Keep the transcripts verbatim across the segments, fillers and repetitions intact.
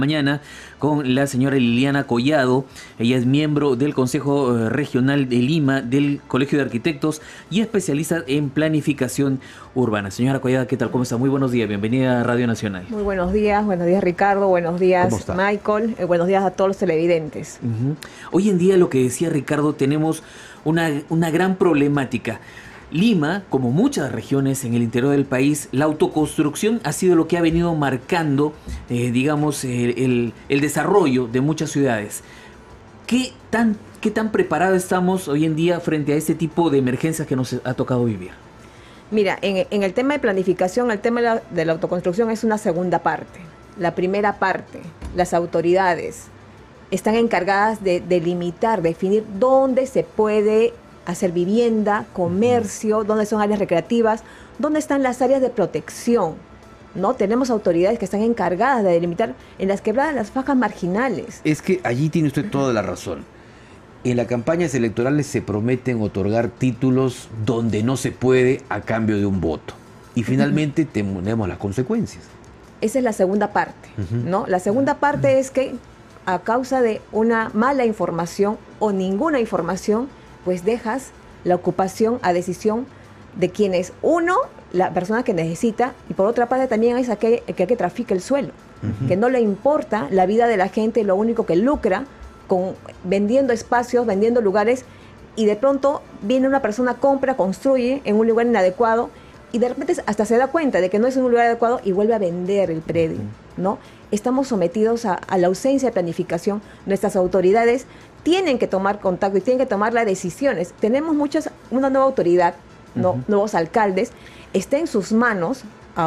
mañana con la señora Liliana Collado. Ella es miembro del Consejo Regional de Lima, del Colegio de Arquitectos y especialista en planificación urbana. Señora Collado, ¿qué tal? ¿Cómo está? Muy buenos días. Bienvenida a Radio Nacional. Muy buenos días. Buenos días, Ricardo. Buenos días, Michael. Eh, buenos días a todos los televidentes. Uh-huh. Hoy en día, lo que decía Ricardo, tenemos una, una gran problemática. Lima, como muchas regiones en el interior del país, la autoconstrucción ha sido lo que ha venido marcando, eh, digamos, el, el, el desarrollo de muchas ciudades. ¿Qué tan, ¿Qué tan preparados estamos hoy en día frente a este tipo de emergencias que nos ha tocado vivir? Mira, en, en el tema de planificación, el tema de la, de la autoconstrucción es una segunda parte. La primera parte, las autoridades están encargadas de delimitar, definir dónde se puede hacer vivienda, comercio, dónde son áreas recreativas, dónde están las áreas de protección, ¿no? Tenemos autoridades que están encargadas de delimitar en las quebradas las fajas marginales. Es que allí tiene usted toda la razón. En las campañas electorales se prometen otorgar títulos donde no se puede a cambio de un voto. Y finalmente tenemos las consecuencias. Esa es la segunda parte, ¿no? La segunda parte es que a causa de una mala información o ninguna información, pues dejas la ocupación a decisión de quien es, uno, la persona que necesita, y por otra parte también es aquel que, que trafica el suelo, uh-huh. que no le importa la vida de la gente, lo único que lucra con vendiendo espacios, vendiendo lugares, y de pronto viene una persona, compra, construye en un lugar inadecuado, y de repente hasta se da cuenta de que no es un lugar adecuado y vuelve a vender el predio, ¿no? Estamos sometidos a, a la ausencia de planificación. Nuestras autoridades tienen que tomar contacto y tienen que tomar las decisiones. Tenemos muchas, una nueva autoridad, ¿no? Uh-huh. Nuevos alcaldes. Está en sus manos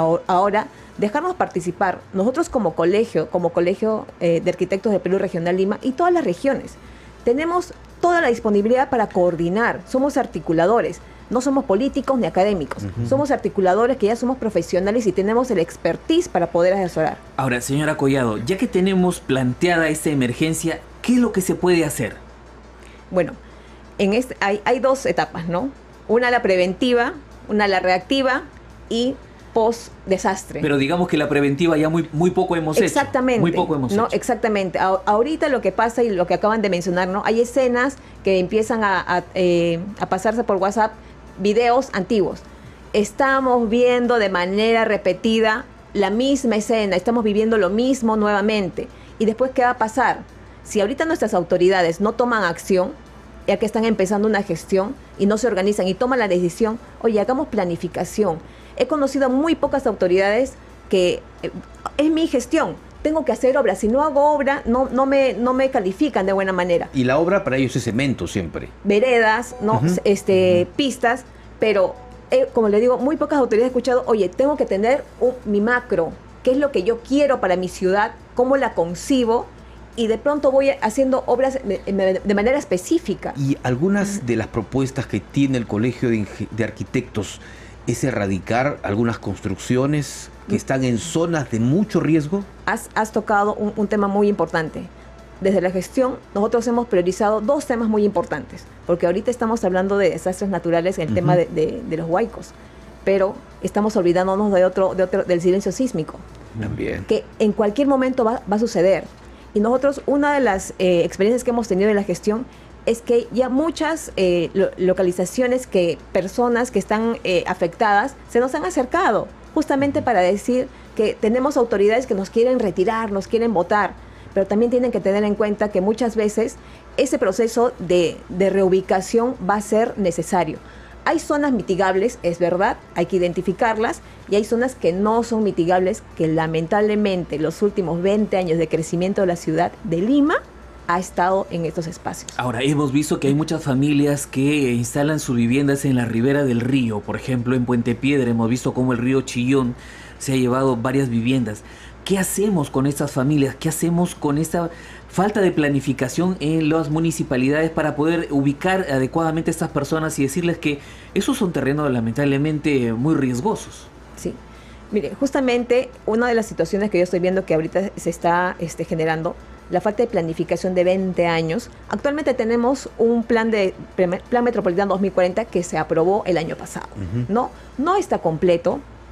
ahora dejarnos participar. Nosotros como colegio, como Colegio eh, de Arquitectos del Perú Regional Lima y todas las regiones, tenemos toda la disponibilidad para coordinar. Somos articuladores. No somos políticos ni académicos. Uh-huh. Somos articuladores que ya somos profesionales y tenemos el expertise para poder asesorar. Ahora, señora Collado, ya que tenemos planteada esta emergencia, ¿qué es lo que se puede hacer? Bueno, en este, hay, hay dos etapas, ¿no? Una la preventiva, una la reactiva y post-desastre. Pero digamos que la preventiva ya muy, muy poco hemos exactamente, hecho. Muy poco hemos ¿no? hecho. Exactamente. A, ahorita lo que pasa y lo que acaban de mencionar, ¿no? Hay escenas que empiezan a, a, eh, a pasarse por WhatsApp, videos antiguos. Estamos viendo de manera repetida la misma escena, estamos viviendo lo mismo nuevamente. ¿Y después qué va a pasar? Si ahorita nuestras autoridades no toman acción, ya que están empezando una gestión y no se organizan y toman la decisión, oye, hagamos planificación. He conocido a muy pocas autoridades que eh, es mi gestión, tengo que hacer obra. Si no hago obra, no, no, me, no me califican de buena manera. Y la obra para ellos es cemento siempre. Veredas, ¿no? Uh-huh. este, uh-huh. pistas, pero eh, como le digo, muy pocas autoridades he escuchado, oye, tengo que tener un, mi macro, qué es lo que yo quiero para mi ciudad, cómo la concibo, y de pronto voy haciendo obras de, de manera específica. Y algunas de las propuestas que tiene el Colegio de, de Arquitectos es erradicar algunas construcciones que están en zonas de mucho riesgo. Has, has tocado un, un tema muy importante. Desde la gestión, nosotros hemos priorizado dos temas muy importantes, porque ahorita estamos hablando de desastres naturales en el uh-huh. tema de, de, de los huaicos, pero estamos olvidándonos de otro, de otro, del silencio sísmico. También. Que en cualquier momento va, va a suceder. Y nosotros, una de las eh, experiencias que hemos tenido en la gestión es que ya muchas eh, lo, localizaciones, que personas que están eh, afectadas, se nos han acercado, justamente para decir que tenemos autoridades que nos quieren retirar, nos quieren votar, pero también tienen que tener en cuenta que muchas veces ese proceso de, de reubicación va a ser necesario. Hay zonas mitigables, es verdad, hay que identificarlas, y hay zonas que no son mitigables, que lamentablemente los últimos veinte años de crecimiento de la ciudad de Lima ha estado en estos espacios. Ahora, hemos visto que hay muchas familias que instalan sus viviendas en la ribera del río. Por ejemplo, en Puente Piedra hemos visto cómo el río Chillón se ha llevado varias viviendas. ¿Qué hacemos con estas familias? ¿Qué hacemos con esta falta de planificación en las municipalidades para poder ubicar adecuadamente a estas personas y decirles que esos son terrenos lamentablemente muy riesgosos? Sí. Mire, justamente una de las situaciones que yo estoy viendo que ahorita se está este, generando, la falta de planificación de veinte años. Actualmente tenemos un plan de Plan Metropolitano dos mil cuarenta que se aprobó el año pasado. Uh-huh. No, no está completo.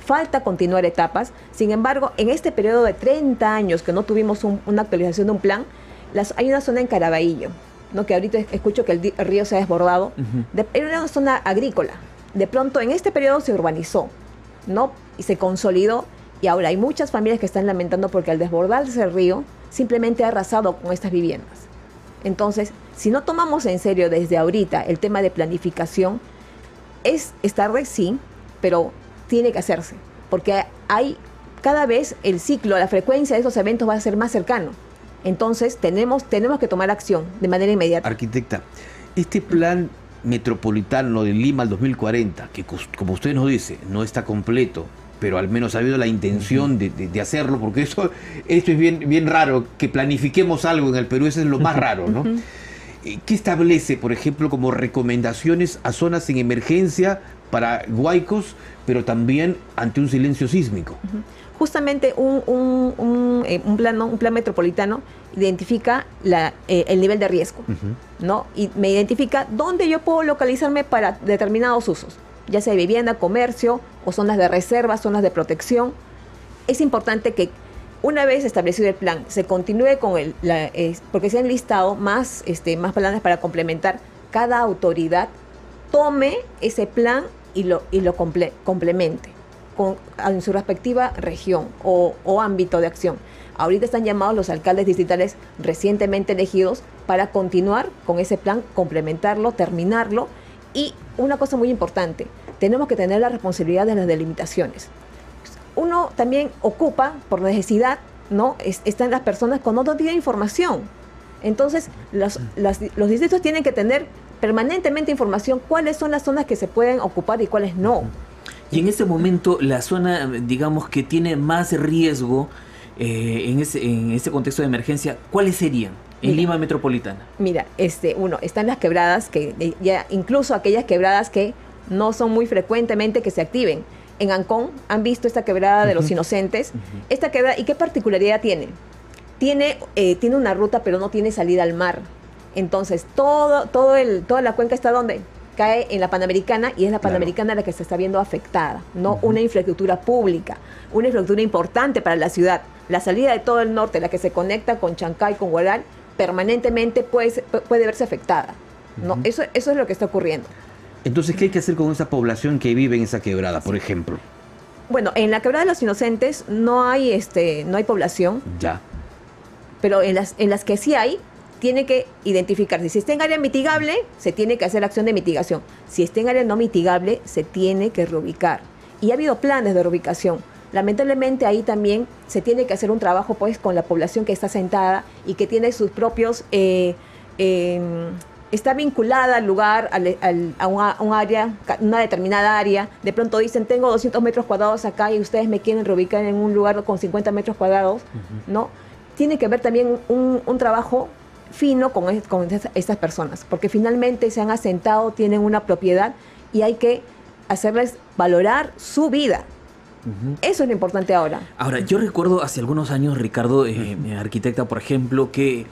falta continuar etapas. Sin embargo, en este periodo de treinta años que no tuvimos un, una actualización de un plan, las, hay una zona en Caraballo, ¿no? Que ahorita escucho que el, el río se ha desbordado. Uh-huh. de, era una zona agrícola. De pronto, en este periodo se urbanizó, ¿no? Y se consolidó. Y ahora hay muchas familias que están lamentando porque al desbordarse el río, simplemente ha arrasado con estas viviendas. Entonces, si no tomamos en serio desde ahorita el tema de planificación, es, es tarde, sí, pero tiene que hacerse, porque hay cada vez el ciclo, la frecuencia de esos eventos va a ser más cercano. Entonces, tenemos, tenemos que tomar acción de manera inmediata. Arquitecta, este plan metropolitano de Lima al dos mil cuarenta, que como usted nos dice, no está completo, pero al menos ha habido la intención uh-huh. de, de, de hacerlo, porque eso, esto es bien, bien raro, que planifiquemos algo en el Perú, eso es lo más raro, ¿no? Uh-huh. ¿Qué establece, por ejemplo, como recomendaciones a zonas en emergencia para huaicos, pero también ante un silencio sísmico? Uh-huh. Justamente un, un, un, eh, un, plan, ¿no? un plan metropolitano identifica la, eh, el nivel de riesgo, uh-huh. ¿no? Y me identifica dónde yo puedo localizarme para determinados usos, ya sea de vivienda, comercio o zonas de reserva, zonas de protección. Es importante que una vez establecido el plan, se continúe con el, la, eh, porque se han listado más, este, más planes para complementar. Cada autoridad tome ese plan y lo, y lo comple, complemente con, en su respectiva región o, o ámbito de acción. Ahorita están llamados los alcaldes distritales recientemente elegidos para continuar con ese plan, complementarlo, terminarlo. Y una cosa muy importante, tenemos que tener la responsabilidad de las delimitaciones. Uno también ocupa, por necesidad, ¿no? Es, están las personas con otro tipo de información. Entonces, los, las, los distritos tienen que tener permanentemente información cuáles son las zonas que se pueden ocupar y cuáles no. Y en este momento, la zona, digamos, que tiene más riesgo eh, en, ese, en ese contexto de emergencia, ¿cuáles serían en mira, Lima metropolitana? Mira, este, uno, están las quebradas, que ya incluso aquellas quebradas que no son muy frecuentemente que se activen. En Ancón han visto esta quebrada de los Inocentes. Uh-huh. Esta quebrada, ¿y qué particularidad tiene? Tiene, eh, tiene una ruta, pero no tiene salida al mar. Entonces, todo, todo el, toda la cuenca está donde cae en la Panamericana, y es la Panamericana claro. la que se está viendo afectada, no uh-huh. una infraestructura pública, una infraestructura importante para la ciudad. La salida de todo el norte, la que se conecta con Chancay, con Huaral, permanentemente puede, puede verse afectada. Uh-huh. ¿no? Eso, eso es lo que está ocurriendo. Entonces, ¿qué hay que hacer con esa población que vive en esa quebrada, por ejemplo? Bueno, en la quebrada de los Inocentes no hay, este, no hay población. Ya. Pero en las, en las que sí hay, tiene que identificarse. Si está en área mitigable, se tiene que hacer acción de mitigación. Si está en área no mitigable, se tiene que reubicar. Y ha habido planes de reubicación. Lamentablemente ahí también se tiene que hacer un trabajo pues con la población que está asentada y que tiene sus propios... Eh, eh, está vinculada al lugar, al, al, a, una, a un área, una determinada área. De pronto dicen, tengo doscientos metros cuadrados acá y ustedes me quieren reubicar en un lugar con cincuenta metros cuadrados, uh-huh. ¿no? Tiene que haber también un, un trabajo fino con, con estas personas, porque finalmente se han asentado, tienen una propiedad y hay que hacerles valorar su vida. Uh-huh. Eso es lo importante ahora. Ahora, yo recuerdo hace algunos años, Ricardo, eh, uh-huh. arquitecta, por ejemplo, que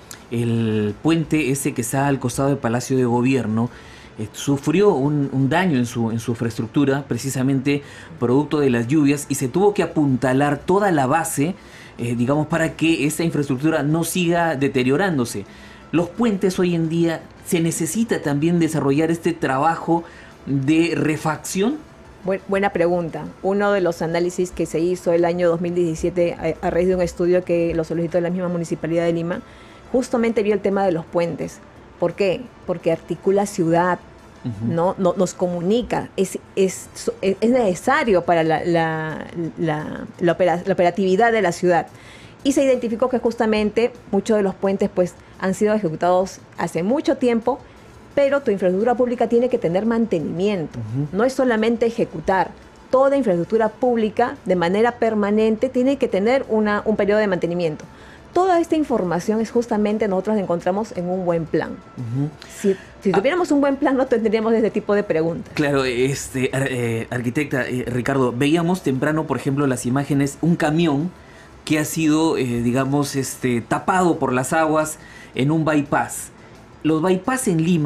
el puente ese que está al costado del Palacio de Gobierno eh, sufrió un, un daño en su, en su infraestructura, precisamente producto de las lluvias, y se tuvo que apuntalar toda la base, eh, digamos, para que esa infraestructura no siga deteriorándose. Los puentes hoy en día, ¿se necesita también desarrollar este trabajo de refacción? Buena pregunta. Uno de los análisis que se hizo el año dos mil diecisiete a, a raíz de un estudio que lo solicitó la misma Municipalidad de Lima, justamente vio el tema de los puentes. ¿Por qué? Porque articula ciudad, uh-huh. ¿no? No, nos comunica, es, es, es necesario para la, la, la, la, opera, la operatividad de la ciudad. Y se identificó que justamente muchos de los puentes pues, han sido ejecutados hace mucho tiempo, pero tu infraestructura pública tiene que tener mantenimiento. Uh-huh. No es solamente ejecutar. Toda infraestructura pública, de manera permanente, tiene que tener una, un periodo de mantenimiento. Toda esta información es justamente nosotros la encontramos en un buen plan. Uh-huh. Si, si tuviéramos ah, un buen plan, no tendríamos este tipo de preguntas. Claro, este, eh, arquitecta, eh, Ricardo, veíamos temprano, por ejemplo, las imágenes, un camión que ha sido, eh, digamos, este, tapado por las aguas en un bypass. Los bypass en Lima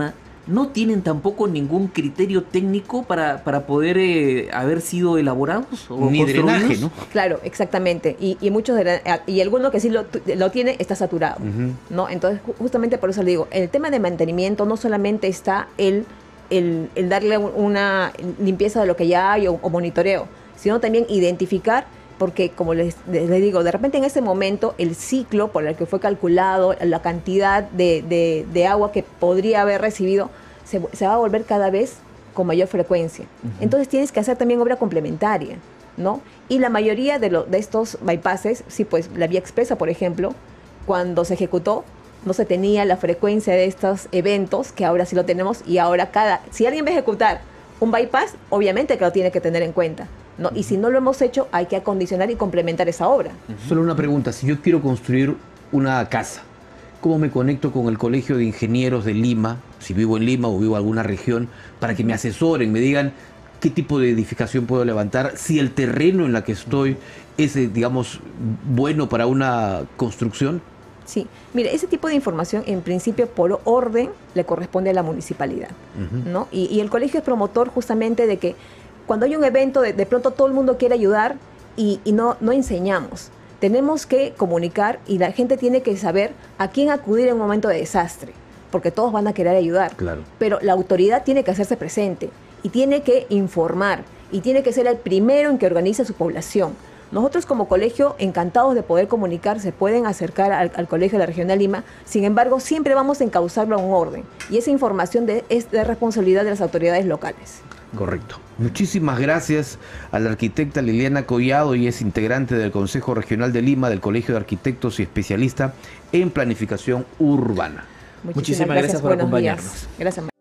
no tienen tampoco ningún criterio técnico para, para poder eh, haber sido elaborados o ni drenaje, ¿no? Claro, exactamente. Y, y muchos de la, y alguno que sí lo, lo tiene está saturado, uh-huh. ¿no? Entonces, justamente por eso le digo, el tema de mantenimiento no solamente está el, el, el darle una limpieza de lo que ya hay o, o monitoreo, sino también identificar, porque como les, les digo, de repente en ese momento el ciclo por el que fue calculado, la cantidad de, de, de agua que podría haber recibido, se, se va a volver cada vez con mayor frecuencia. Uh-huh. Entonces tienes que hacer también obra complementaria, ¿no? Y la mayoría de, lo, de estos bypasses, sí, pues la vía expresa, por ejemplo, cuando se ejecutó, no se tenía la frecuencia de estos eventos, que ahora sí lo tenemos, y ahora cada, si alguien va a ejecutar un bypass, obviamente que lo tiene que tener en cuenta, ¿no? Y si no lo hemos hecho, hay que acondicionar y complementar esa obra. Uh-huh. Solo una pregunta, si yo quiero construir una casa, ¿cómo me conecto con el Colegio de Ingenieros de Lima, si vivo en Lima o vivo en alguna región, para que me asesoren, me digan qué tipo de edificación puedo levantar, si el terreno en la que estoy es, digamos, bueno para una construcción? Sí, mire, ese tipo de información en principio por orden le corresponde a la municipalidad, uh-huh. ¿no? Y, y el colegio es promotor justamente de que cuando hay un evento, de, de pronto todo el mundo quiere ayudar y, y no, no enseñamos. Tenemos que comunicar y la gente tiene que saber a quién acudir en un momento de desastre, porque todos van a querer ayudar. Claro. Pero la autoridad tiene que hacerse presente y tiene que informar y tiene que ser el primero en que organice a su población. Nosotros como colegio, encantados de poder comunicar, se pueden acercar al, al Colegio de la Región de Lima, sin embargo, siempre vamos a encauzarlo a un orden. Y esa información de, es de responsabilidad de las autoridades locales. Correcto. Muchísimas gracias a la arquitecta Liliana Collado, y es integrante del Consejo Regional de Lima, del Colegio de Arquitectos y especialista en planificación urbana. Muchísimas, Muchísimas gracias, gracias por acompañarnos. Días. Gracias.